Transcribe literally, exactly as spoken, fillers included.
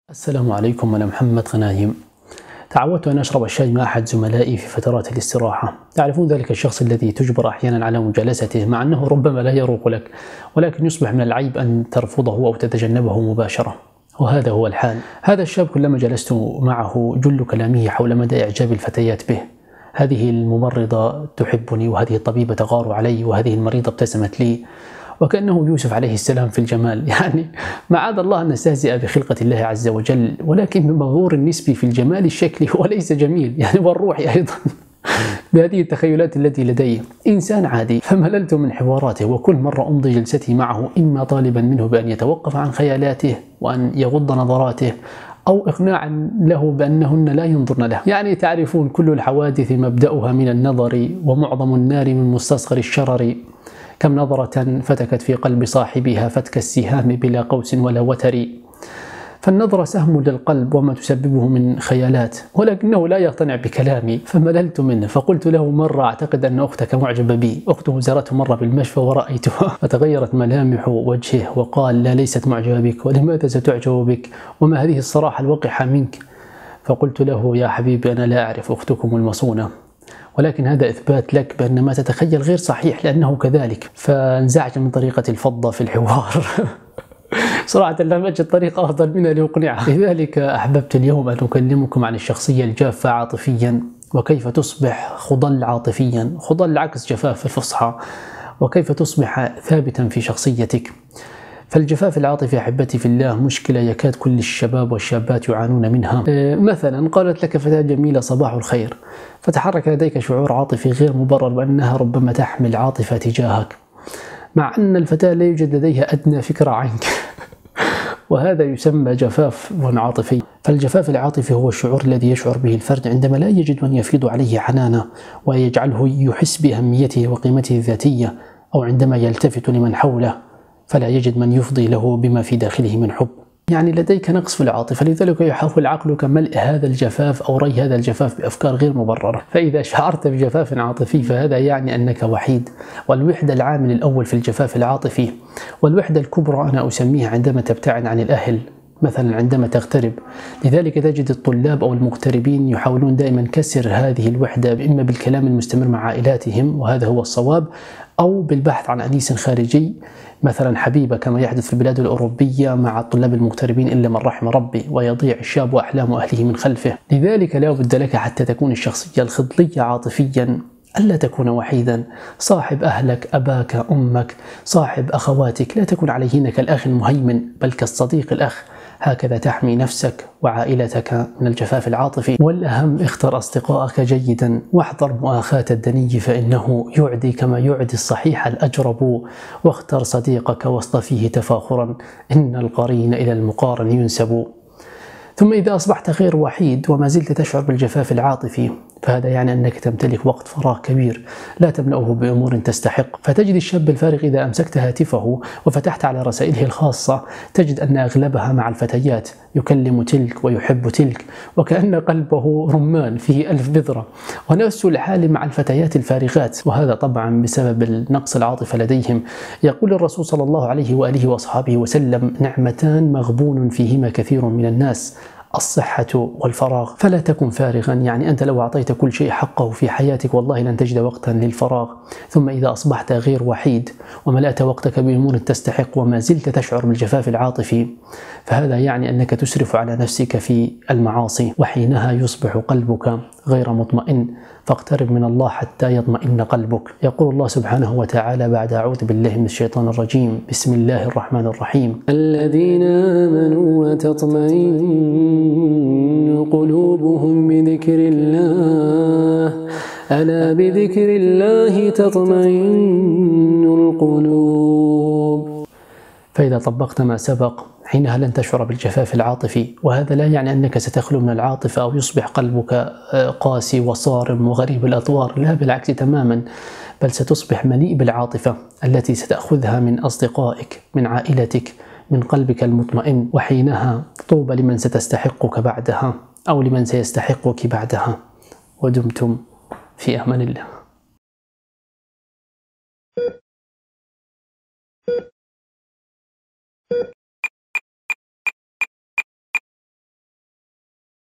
السلام عليكم، أنا محمد غنايم. تعودت أن أشرب الشاي مع أحد زملائي في فترات الاستراحة. تعرفون ذلك الشخص الذي تجبر أحيانا على مجالسته مع أنه ربما لا يروق لك، ولكن يصبح من العيب أن ترفضه أو تتجنبه مباشرة، وهذا هو الحال. هذا الشاب كلما جلست معه جل كلامه حول مدى إعجاب الفتيات به. هذه الممرضة تحبني، وهذه الطبيبة تغار علي، وهذه المريضة ابتسمت لي، وكأنه يوسف عليه السلام في الجمال. يعني معاذ الله أن نستهزئ بخلقة الله عز وجل، ولكن بمظهور النسبي في الجمال الشكلي هو ليس جميل، يعني والروحي أيضا. بهذه التخيلات التي لدي إنسان عادي، فمللت من حواراته، وكل مرة أمضي جلستي معه إما طالبا منه بأن يتوقف عن خيالاته وأن يغض نظراته، أو إقناعا له بأنهن لا ينظرن له. يعني تعرفون كل الحوادث مبدأها من النظر، ومعظم النار من مستصغر الشرر. كم نظرة فتكت في قلب صاحبها فتك السهام بلا قوس ولا وتر. فالنظرة سهم للقلب وما تسببه من خيالات، ولكنه لا يقتنع بكلامي، فمللت منه. فقلت له مرة: أعتقد أن أختك معجبة بي. أخته زارته مرة بالمشفى ورأيتها، فتغيرت ملامح وجهه وقال: لا، ليست معجبة بك، ولماذا ستعجب بك؟ وما هذه الصراحة الوقحة منك؟ فقلت له: يا حبيبي، أنا لا أعرف أختكم المصونة، ولكن هذا إثبات لك بأن ما تتخيل غير صحيح، لأنه كذلك. فانزعج من طريقة الفضة في الحوار. صراحة لم أجد طريقة أفضل منها لأقنعه. لذلك أحببت اليوم أن أكلمكم عن الشخصية الجافة عاطفيا، وكيف تصبح خضل عاطفيا. خضل عكس جفاف في الفصحى. وكيف تصبح ثابتا في شخصيتك. فالجفاف العاطفي أحبتي في الله مشكلة يكاد كل الشباب والشابات يعانون منها. مثلا قالت لك فتاة جميلة: صباح الخير، فتحرك لديك شعور عاطفي غير مبرر بأنها ربما تحمل عاطفة تجاهك، مع أن الفتاة لا يوجد لديها أدنى فكرة عنك. وهذا يسمى جفاف عاطفي. فالجفاف العاطفي هو الشعور الذي يشعر به الفرد عندما لا يجد من يفيض عليه حنانه ويجعله يحس بأهميته وقيمته الذاتية، أو عندما يلتفت لمن حوله فلا يجد من يفضي له بما في داخله من حب. يعني لديك نقص في العاطفة، لذلك يحاول عقلك ملء هذا الجفاف أو ري هذا الجفاف بأفكار غير مبررة. فإذا شعرت بجفاف عاطفي فهذا يعني أنك وحيد، والوحدة العامل الأول في الجفاف العاطفي. والوحدة الكبرى أنا أسميها عندما تبتعد عن الأهل، مثلا عندما تغترب. لذلك تجد الطلاب أو المغتربين يحاولون دائما كسر هذه الوحدة، إما بالكلام المستمر مع عائلاتهم، وهذا هو الصواب، أو بالبحث عن أنيس خارجي، مثلا حبيبة، كما يحدث في البلاد الأوروبية مع الطلاب المغتربين إلا من رحم ربي، ويضيع الشاب وأحلام أهله من خلفه. لذلك لا بد لك حتى تكون الشخصية الخضلية عاطفيا ألا تكون وحيدا. صاحب أهلك، أباك، أمك، صاحب أخواتك، لا تكن عليهن كالأخ المهيمن، بل كالصديق الأخ. هكذا تحمي نفسك وعائلتك من الجفاف العاطفي. والأهم، اختر أصدقائك جيدا، واحذر مؤاخاة الدني فإنه يعدي كما يعدي الصحيح الأجرب. واختر صديقك واصطفيه تفاخرا، إن القرين إلى المقارن ينسب. ثم إذا أصبحت غير وحيد وما زلت تشعر بالجفاف العاطفي، فهذا يعني أنك تمتلك وقت فراغ كبير لا تملأه بأمور تستحق. فتجد الشاب الفارغ إذا أمسكت هاتفه وفتحت على رسائله الخاصة تجد أن أغلبها مع الفتيات، يكلم تلك ويحب تلك، وكأن قلبه رمان فيه ألف بذرة. ونفس الحال مع الفتيات الفارغات، وهذا طبعا بسبب نقص العاطفة لديهم. يقول الرسول صلى الله عليه وآله وأصحابه وسلم: نعمتان مغبون فيهما كثير من الناس، الصحة والفراغ. فلا تكن فارغا، يعني أنت لو أعطيت كل شيء حقه في حياتك والله لن تجد وقتا للفراغ. ثم إذا أصبحت غير وحيد وملأت وقتك بأمور تستحق وما زلت تشعر بالجفاف العاطفي، فهذا يعني أنك تسرف على نفسك في المعاصي، وحينها يصبح قلبك غير مطمئن. فاقترب من الله حتى يطمئن قلبك. يقول الله سبحانه وتعالى بعد: أعوذ بالله من الشيطان الرجيم، بسم الله الرحمن الرحيم: الذين آمنوا وتطمئن قلوبهم بذكر الله، ألا بذكر الله تطمئن القلوب. فإذا طبقت ما سبق حينها لن تشعر بالجفاف العاطفي. وهذا لا يعني أنك ستخلو من العاطفة أو يصبح قلبك قاسي وصارم وغريب الأطوار، لا بالعكس تماما، بل ستصبح مليء بالعاطفة التي ستأخذها من أصدقائك، من عائلتك، من قلبك المطمئن. وحينها طوبى لمن ستستحقك بعدها، أو لمن سيستحقك بعدها. ودمتم في أمان الله.